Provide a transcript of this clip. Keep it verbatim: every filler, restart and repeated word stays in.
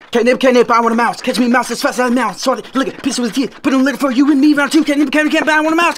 Cattynip, Cattynip, I want a mouse. Catch me a mouse as fast as a mouse. Swat it, lick it, piece it with teeth. Put it in litter for you and me. Round two, Cattynip, Cattynip, I want a mouse.